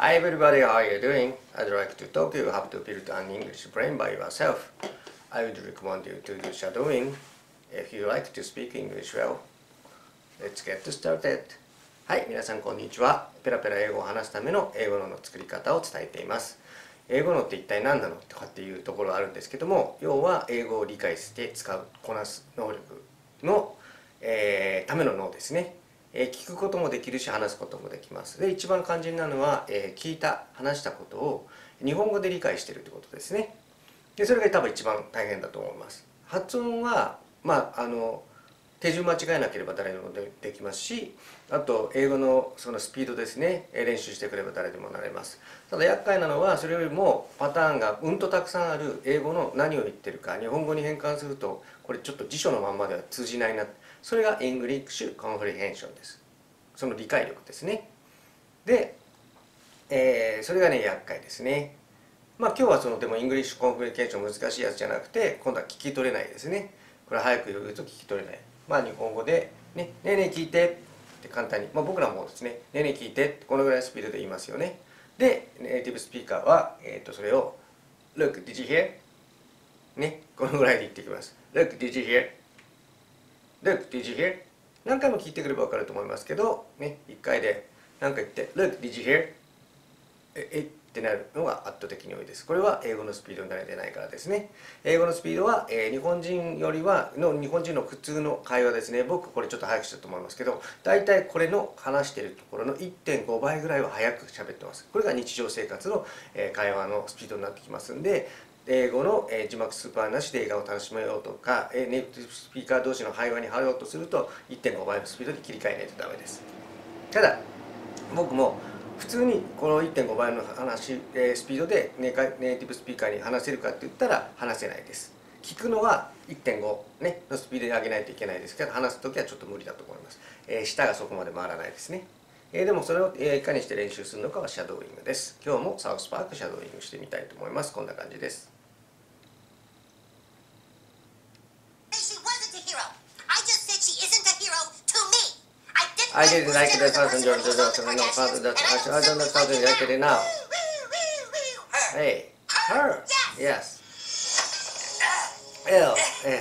Hi everybody, how are you doing? I'd like to talk you how to build an English brain by yourself. I would recommend you to do shadowing if you like to speak English well. Let's get started. はい、皆さんこんにちは。ペラペラ英語を話すための英語の作り方を伝えています。英語のって一体何なのとかっていうところがあるんですけども、要は英語を理解して使う、こなす能力の、ための脳ですね。聞くこともできるし話すこともできます。で、一番肝心なのは、聞いた話したことを日本語で理解しているということですね。で、それが多分一番大変だと思います。発音は手順間違えなければ誰でもできますし、あと英語のそのスピードですね、練習してくれば誰でもなれます。ただ厄介なのはそれよりもパターンがうんとたくさんある英語の何を言ってるか日本語に変換するとこれちょっと辞書のまんまでは通じないな。それが English Comprehension です。その理解力ですね。で、それがね厄介ですね。今日はそのでも English Comprehension 難しいやつじゃなくて今度は聞き取れないですね。これ早く言うと聞き取れない。日本語でねえねえ聞いてって簡単に、僕らもですねねえねえ聞いてってこのぐらいのスピードで言いますよね。で、ネイティブスピーカーは、それを Look, did you hear? ね、このぐらいで言ってきます。Look, did you hear?Look, did you hear? 何回も聞いてくれば分かると思いますけど、ね、1回で何回言って、Look, did you hear? ってなるのが圧倒的に多いです。これは英語のスピードに慣れてないからですね。英語のスピードは、日本人よりは日本人の普通の会話ですね。僕これちょっと早くしたと思いますけど、大体これの話しているところの 1.5 倍ぐらいは早く喋ってます。これが日常生活の、会話のスピードになってきますんで、英語の字幕スーパーなしで映画を楽しめようとか、ネイティブスピーカー同士の会話に入ろうとすると 1.5 倍のスピードに切り替えないとダメです。ただ僕も普通にこの 1.5 倍の話、スピードでネイティブスピーカーに話せるかって言ったら話せないです。聞くのは 1.5、ね、のスピードに上げないといけないですけど話すときはちょっと無理だと思います。舌がそこまで回らないですね。でもそれをいかにして練習するのかはシャドーイングです。今日もサウスパークシャドーイングしてみたいと思います。こんな感じです。I didn't like the passenger to the no father that I don't know how to like it now. Hey, her, yes. Ew.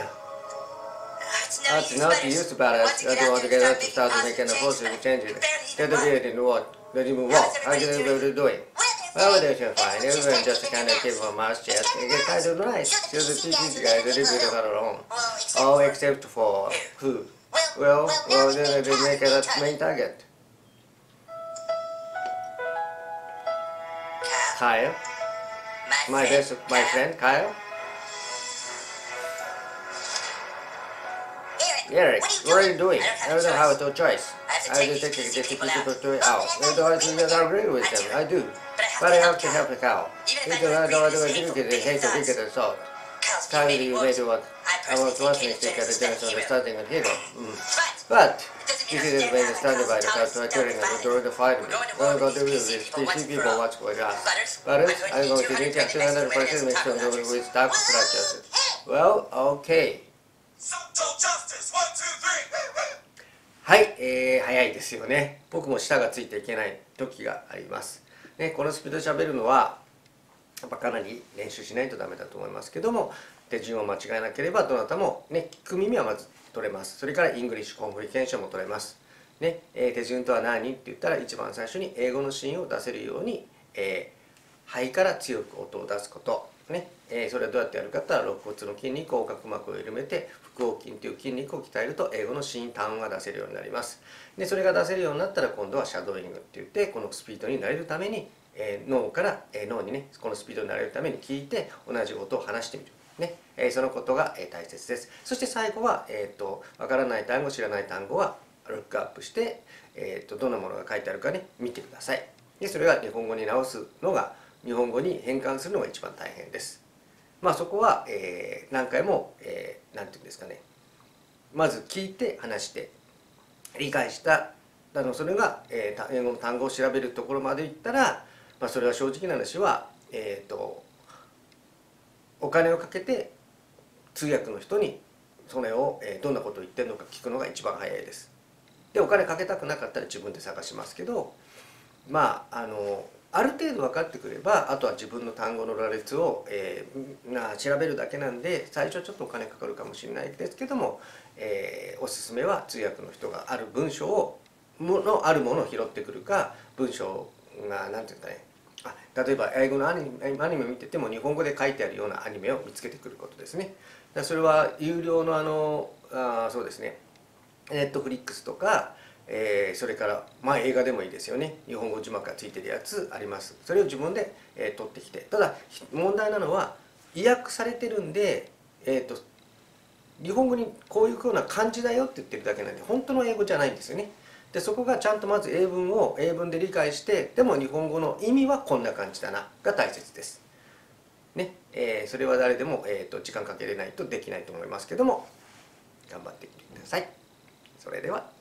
That's not used about it. I don't want to get out to start making a force to change it. Get the beard in the walk. Let him walk. How can you be able to do it? Well, they should find. Everyone just kind of keep her mouth shut. It gets kind of nice. She's a TT guy, a little bit of her own. All except for who? Well, then they make it a main target. Kyle, my friend Kyle. Eric, what are you doing? I don't have no choice. I have to take the people to it out. I agree with them. I do. But I have to help Kyle. Because I don't want to do it. They hate to make it a salt. Kyle, you made what I was once mistake at the dance on the starting of hero. But this is when the standing by the car to turning and during the fight. I'm going to use this PC people watch for us. But I'm going to need 200% make sure with dark scratches. Well, okay. はい、早いですよね。僕も舌がついていけない時があります。ね、このスピードで喋るのはやっぱかなり練習しないとダメだと思いますけども、手順を間違えなければどなたもね、聞く耳はまず取れます。それからイングリッシュコンプリケーションも取れます。ね、手順とは何って言ったら一番最初に英語のシーンを出せるように、肺から強く音を出すこと。ね、それはどうやってやるかって言ったら肋骨の筋肉、横隔膜を緩めて腹横筋という筋肉を鍛えると英語のシーン単音が出せるようになります。で、それが出せるようになったら今度はシャドーイングって言ってこのスピードに慣れるために、脳から、脳にねこのスピードに慣れるために聞いて同じ音を話してみる。ね、そのことが大切です。そして最後は、わからない単語、知らない単語はルックアップして、どんなものが書いてあるかね見てください。で、それが日本語に直すのが日本語に変換するのが一番大変です。そこは、何回も、なんていうんですかね、まず聞いて話して理解したそれが、英語の単語を調べるところまでいったら、それは正直な話は、お金をかけて通訳の人にそれを、どんなことを言ってるのか聞くのが一番早いです。で、お金かけたくなかったら自分で探しますけど、 ある程度分かってくれば、あとは自分の単語の羅列を、調べるだけなんで、最初はちょっとお金かかるかもしれないですけども、おすすめは通訳の人がある文章をあるものを拾ってくるか、文章が何て言うんだね、例えば英語のアニメ見てても日本語で書いてあるようなアニメを見つけてくることですね。それは有料のそうですね、ネットフリックスとか、それから映画でもいいですよね。日本語字幕がついてるやつあります。それを自分で、取ってきて、ただ問題なのは意訳されてるんで、日本語にこういう風な感じだよって言ってるだけなんで、本当の英語じゃないんですよね。でそこがちゃんとまず英文を英文で理解して、でも日本語の意味はこんな感じだなが大切です。ね、それは誰でも、時間かけれないとできないと思いますけども、頑張ってみてください。それでは。